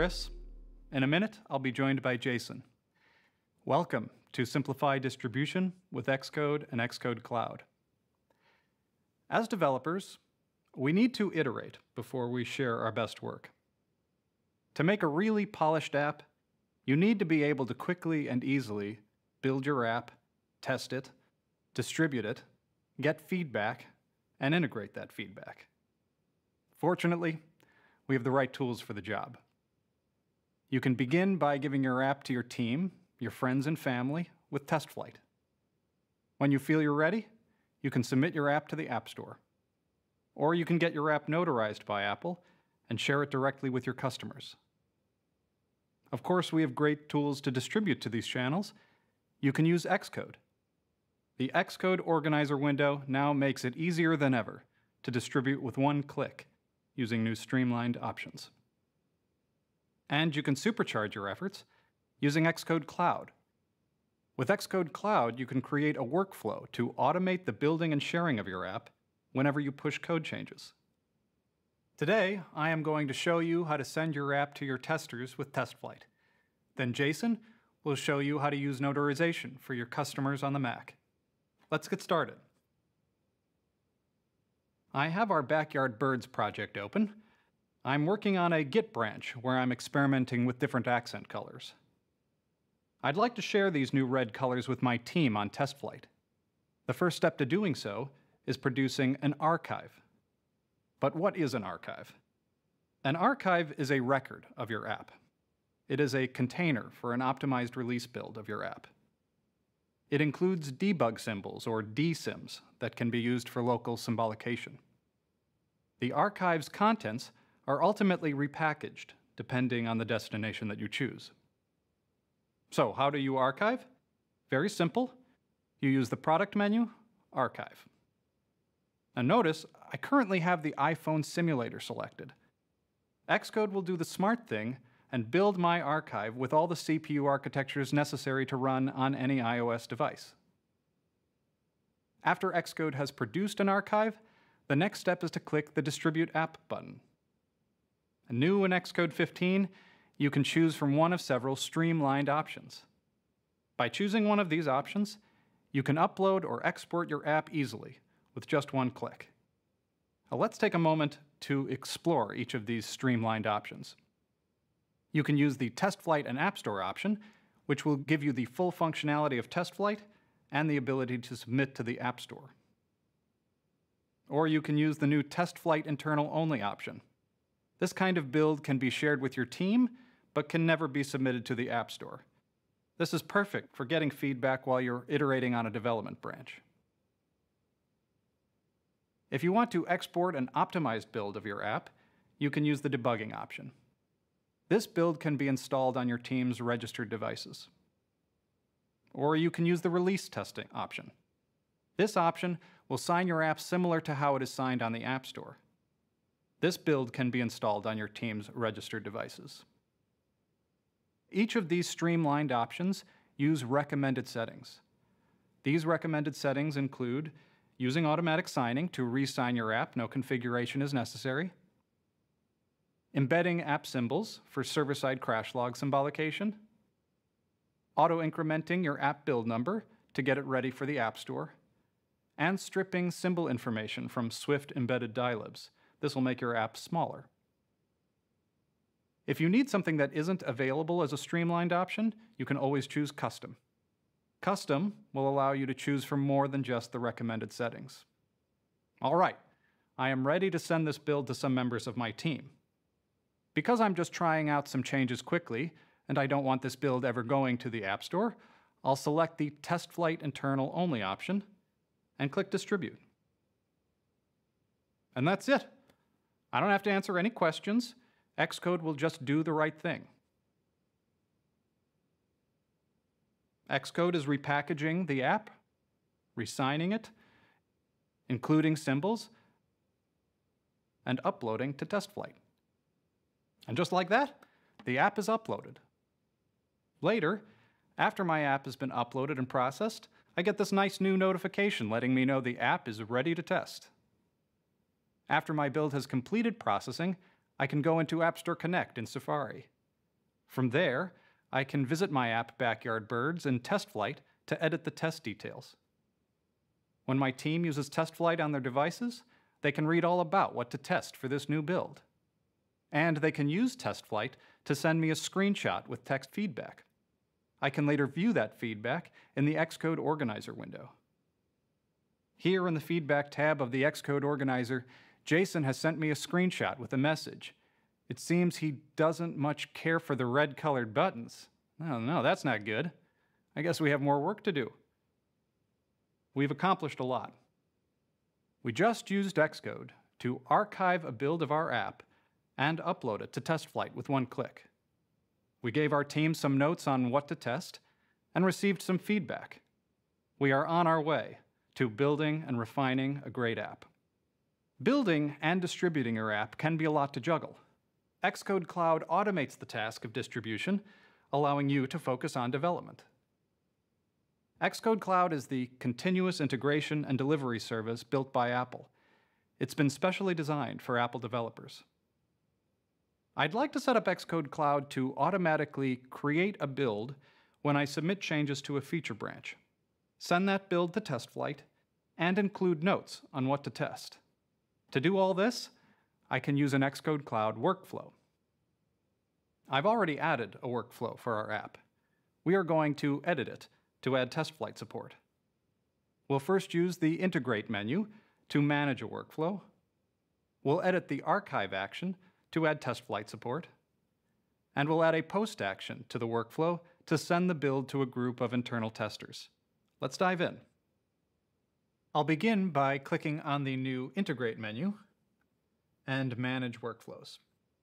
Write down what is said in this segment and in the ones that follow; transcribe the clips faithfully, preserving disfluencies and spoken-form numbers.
Chris. In a minute, I'll be joined by Jason. Welcome to Simplify Distribution with Xcode and Xcode Cloud. As developers, we need to iterate before we share our best work. To make a really polished app, you need to be able to quickly and easily build your app, test it, distribute it, get feedback, and integrate that feedback. Fortunately, we have the right tools for the job. You can begin by giving your app to your team, your friends and family, with TestFlight. When you feel you're ready, you can submit your app to the App Store. Or you can get your app notarized by Apple and share it directly with your customers. Of course, we have great tools to distribute to these channels. You can use Xcode. The Xcode Organizer window now makes it easier than ever to distribute with one click using new streamlined options. And you can supercharge your efforts using Xcode Cloud. With Xcode Cloud, you can create a workflow to automate the building and sharing of your app whenever you push code changes. Today, I am going to show you how to send your app to your testers with TestFlight. Then Jason will show you how to use notarization for your customers on the Mac. Let's get started. I have our Backyard Birds project open. I'm working on a Git branch where I'm experimenting with different accent colors. I'd like to share these new red colors with my team on TestFlight. The first step to doing so is producing an archive. But what is an archive? An archive is a record of your app. It is a container for an optimized release build of your app. It includes debug symbols, or D SIMs, that can be used for local symbolication. The archive's contents are ultimately repackaged, depending on the destination that you choose. So, how do you archive? Very simple. You use the product menu, Archive. Now notice, I currently have the iPhone simulator selected. Xcode will do the smart thing and build my archive with all the C P U architectures necessary to run on any iOS device. After Xcode has produced an archive, the next step is to click the Distribute App button. New in Xcode fifteen, you can choose from one of several streamlined options. By choosing one of these options, you can upload or export your app easily with just one click. Now let's take a moment to explore each of these streamlined options. You can use the TestFlight and App Store option, which will give you the full functionality of TestFlight and the ability to submit to the App Store. Or you can use the new TestFlight internal only option. This kind of build can be shared with your team, but can never be submitted to the App Store. This is perfect for getting feedback while you're iterating on a development branch. If you want to export an optimized build of your app, you can use the debugging option. This build can be installed on your team's registered devices. Or you can use the release testing option. This option will sign your app similar to how it is signed on the App Store. This build can be installed on your team's registered devices. Each of these streamlined options use recommended settings. These recommended settings include using automatic signing to re-sign your app, no configuration is necessary, embedding app symbols for server-side crash log symbolication, auto-incrementing your app build number to get it ready for the App Store, and stripping symbol information from Swift embedded dilibs. This will make your app smaller. If you need something that isn't available as a streamlined option, you can always choose Custom. Custom will allow you to choose from more than just the recommended settings. All right, I am ready to send this build to some members of my team. Because I'm just trying out some changes quickly, and I don't want this build ever going to the App Store, I'll select the TestFlight internal only option and click Distribute. And that's it. I don't have to answer any questions. Xcode will just do the right thing. Xcode is repackaging the app, re-signing it, including symbols, and uploading to TestFlight. And just like that, the app is uploaded. Later, after my app has been uploaded and processed, I get this nice new notification letting me know the app is ready to test. After my build has completed processing, I can go into App Store Connect in Safari. From there, I can visit my app Backyard Birds in TestFlight to edit the test details. When my team uses TestFlight on their devices, they can read all about what to test for this new build. And they can use TestFlight to send me a screenshot with text feedback. I can later view that feedback in the Xcode Organizer window. Here in the Feedback tab of the Xcode Organizer, Jason has sent me a screenshot with a message. It seems he doesn't much care for the red-colored buttons. Oh, no, that's not good. I guess we have more work to do. We've accomplished a lot. We just used Xcode to archive a build of our app and upload it to TestFlight with one click. We gave our team some notes on what to test and received some feedback. We are on our way to building and refining a great app. Building and distributing your app can be a lot to juggle. Xcode Cloud automates the task of distribution, allowing you to focus on development. Xcode Cloud is the continuous integration and delivery service built by Apple. It's been specially designed for Apple developers. I'd like to set up Xcode Cloud to automatically create a build when I submit changes to a feature branch, send that build to TestFlight, and include notes on what to test. To do all this, I can use an Xcode Cloud workflow. I've already added a workflow for our app. We are going to edit it to add TestFlight support. We'll first use the Integrate menu to manage a workflow. We'll edit the Archive action to add TestFlight support. And we'll add a Post action to the workflow to send the build to a group of internal testers. Let's dive in. I'll begin by clicking on the new Integrate menu and Manage Workflows.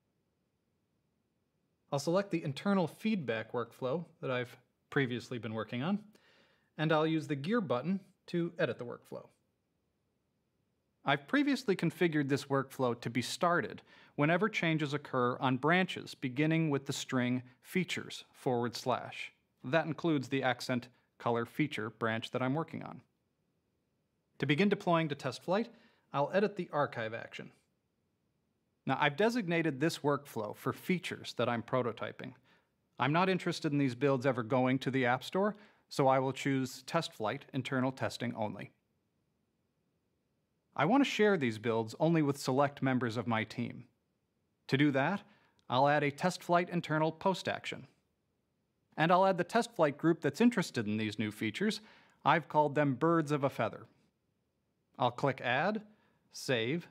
I'll select the internal feedback workflow that I've previously been working on, and I'll use the Gear button to edit the workflow. I've previously configured this workflow to be started whenever changes occur on branches beginning with the string features forward slash. That includes the accent color feature branch that I'm working on. To begin deploying to TestFlight, I'll edit the Archive action. Now, I've designated this workflow for features that I'm prototyping. I'm not interested in these builds ever going to the App Store, so I will choose TestFlight internal testing only. I want to share these builds only with select members of my team. To do that, I'll add a TestFlight internal post action. And I'll add the TestFlight group that's interested in these new features. I've called them Birds of a Feather. I'll click Add, Save,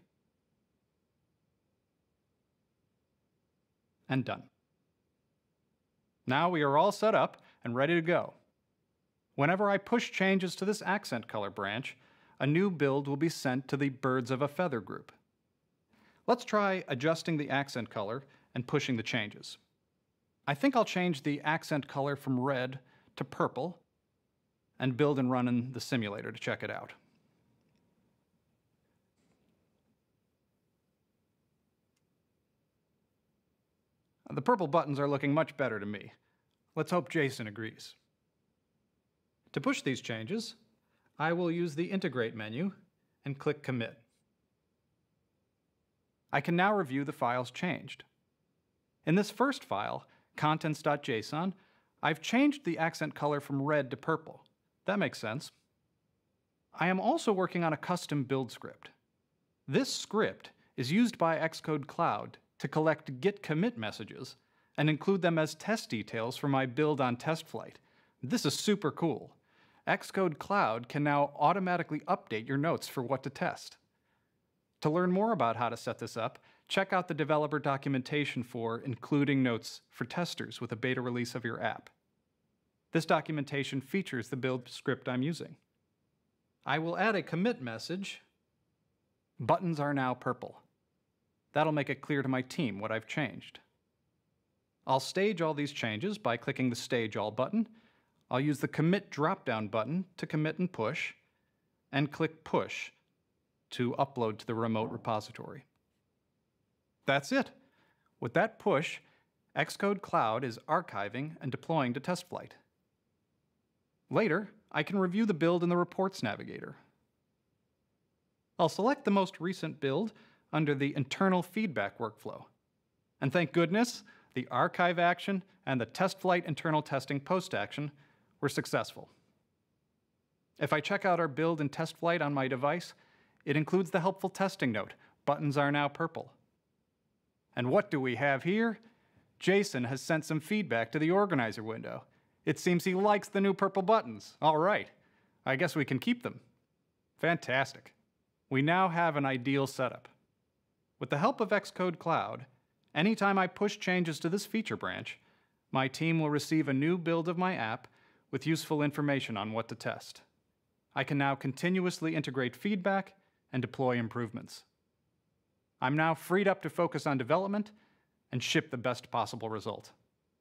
and done. Now we are all set up and ready to go. Whenever I push changes to this accent color branch, a new build will be sent to the Birds of a Feather group. Let's try adjusting the accent color and pushing the changes. I think I'll change the accent color from red to purple and build and run in the simulator to check it out. The purple buttons are looking much better to me. Let's hope Jason agrees. To push these changes, I will use the Integrate menu and click Commit. I can now review the files changed. In this first file, contents.json, I've changed the accent color from red to purple. That makes sense. I am also working on a custom build script. This script is used by Xcode Cloud to collect git commit messages and include them as test details for my build on TestFlight. This is super cool. Xcode Cloud can now automatically update your notes for what to test. To learn more about how to set this up, check out the developer documentation for including notes for testers with a beta release of your app. This documentation features the build script I'm using. I will add a commit message. Buttons are now purple. That'll make it clear to my team what I've changed. I'll stage all these changes by clicking the Stage All button. I'll use the Commit drop-down button to commit and push, and click Push to upload to the remote repository. That's it. With that push, Xcode Cloud is archiving and deploying to TestFlight. Later, I can review the build in the Reports Navigator. I'll select the most recent build under the internal feedback workflow. And thank goodness, the archive action and the TestFlight internal testing post action were successful. If I check out our build in TestFlight on my device, it includes the helpful testing note, buttons are now purple. And what do we have here? Jason has sent some feedback to the organizer window. It seems he likes the new purple buttons. All right, I guess we can keep them. Fantastic. We now have an ideal setup. With the help of Xcode Cloud, anytime I push changes to this feature branch, my team will receive a new build of my app with useful information on what to test. I can now continuously integrate feedback and deploy improvements. I'm now freed up to focus on development and ship the best possible result.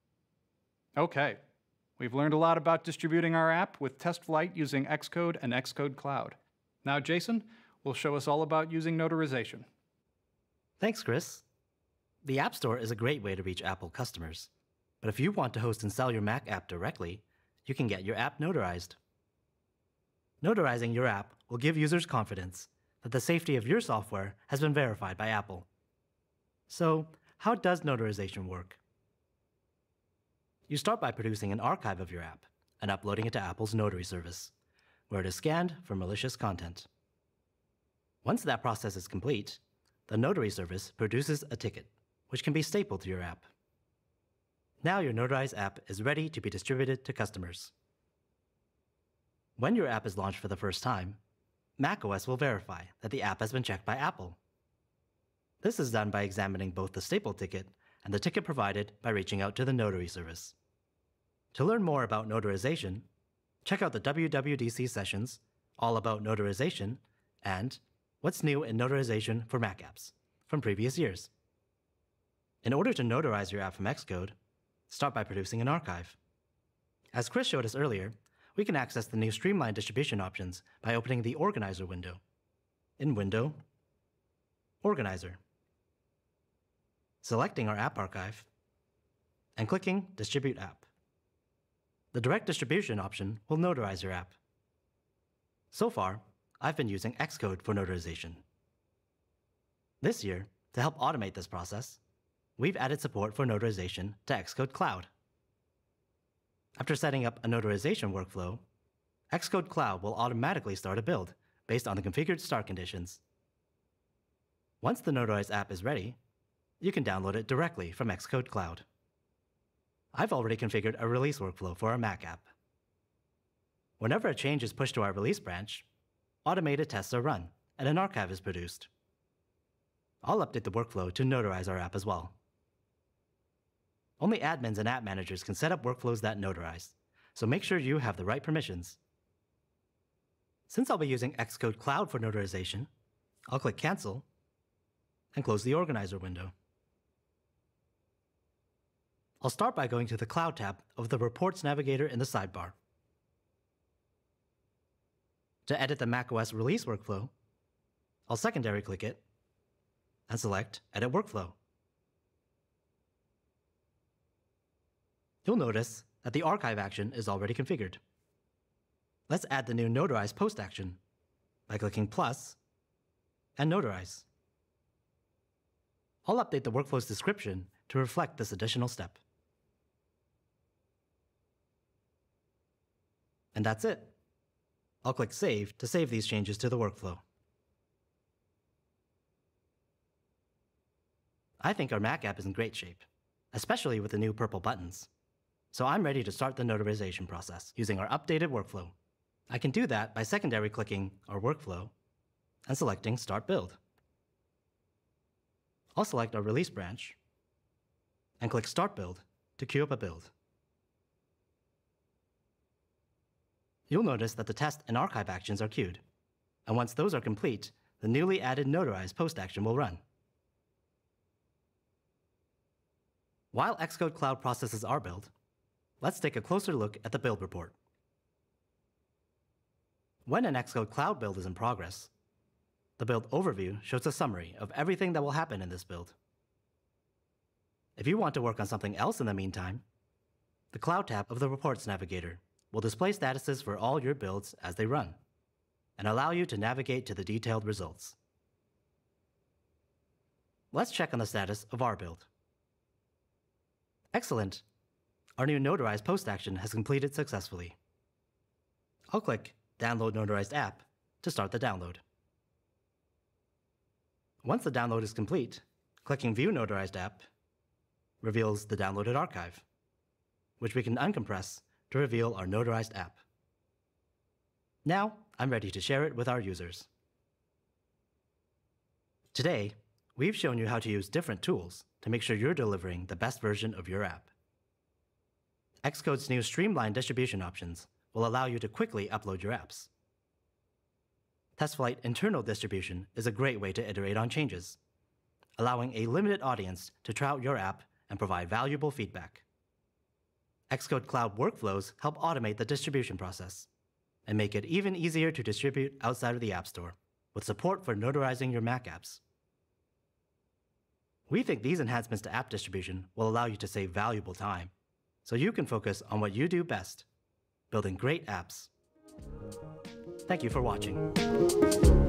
Okay, we've learned a lot about distributing our app with TestFlight using Xcode and Xcode Cloud. Now Jason will show us all about using notarization. Thanks, Chris. The App Store is a great way to reach Apple customers. But if you want to host and sell your Mac app directly, you can get your app notarized. Notarizing your app will give users confidence that the safety of your software has been verified by Apple. So, how does notarization work? You start by producing an archive of your app and uploading it to Apple's Notary service, where it is scanned for malicious content. Once that process is complete, the Notary service produces a ticket, which can be stapled to your app. Now your notarized app is ready to be distributed to customers. When your app is launched for the first time, macOS will verify that the app has been checked by Apple. This is done by examining both the stapled ticket and the ticket provided by reaching out to the Notary service. To learn more about notarization, check out the W W D C sessions, All About Notarization, and What's New in Notarization for Mac Apps from previous years. In order to notarize your app from Xcode, start by producing an archive. As Chris showed us earlier, we can access the new streamlined distribution options by opening the Organizer window. In Window, Organizer, selecting our app archive, and clicking Distribute App. The direct distribution option will notarize your app. So far, I've been using Xcode for notarization. This year, to help automate this process, we've added support for notarization to Xcode Cloud. After setting up a notarization workflow, Xcode Cloud will automatically start a build based on the configured start conditions. Once the notarized app is ready, you can download it directly from Xcode Cloud. I've already configured a release workflow for our Mac app. Whenever a change is pushed to our release branch, automated tests are run and an archive is produced. I'll update the workflow to notarize our app as well. Only admins and app managers can set up workflows that notarize, so make sure you have the right permissions. Since I'll be using Xcode Cloud for notarization, I'll click Cancel and close the Organizer window. I'll start by going to the Cloud tab of the Reports Navigator in the sidebar. To edit the macOS release workflow, I'll secondary click it and select Edit Workflow. You'll notice that the archive action is already configured. Let's add the new Notarize post action by clicking plus and Notarize. I'll update the workflow's description to reflect this additional step. And that's it. I'll click Save to save these changes to the workflow. I think our Mac app is in great shape, especially with the new purple buttons. So I'm ready to start the notarization process using our updated workflow. I can do that by secondary clicking our workflow and selecting Start Build. I'll select our release branch and click Start Build to queue up a build. You'll notice that the test and archive actions are queued, and once those are complete, the newly added Notarize post action will run. While Xcode Cloud processes our build, let's take a closer look at the build report. When an Xcode Cloud build is in progress, the build overview shows a summary of everything that will happen in this build. If you want to work on something else in the meantime, the Cloud tab of the Reports Navigator will display statuses for all your builds as they run, and allow you to navigate to the detailed results. Let's check on the status of our build. Excellent! Our new Notarize post action has completed successfully. I'll click Download Notarized App to start the download. Once the download is complete, clicking View Notarized App reveals the downloaded archive, which we can uncompress to reveal our notarized app. Now, I'm ready to share it with our users. Today, we've shown you how to use different tools to make sure you're delivering the best version of your app. Xcode's new streamlined distribution options will allow you to quickly upload your apps. TestFlight internal distribution is a great way to iterate on changes, allowing a limited audience to try out your app and provide valuable feedback. Xcode Cloud workflows help automate the distribution process and make it even easier to distribute outside of the App Store, with support for notarizing your Mac apps. We think these enhancements to app distribution will allow you to save valuable time, so you can focus on what you do best, building great apps. Thank you for watching.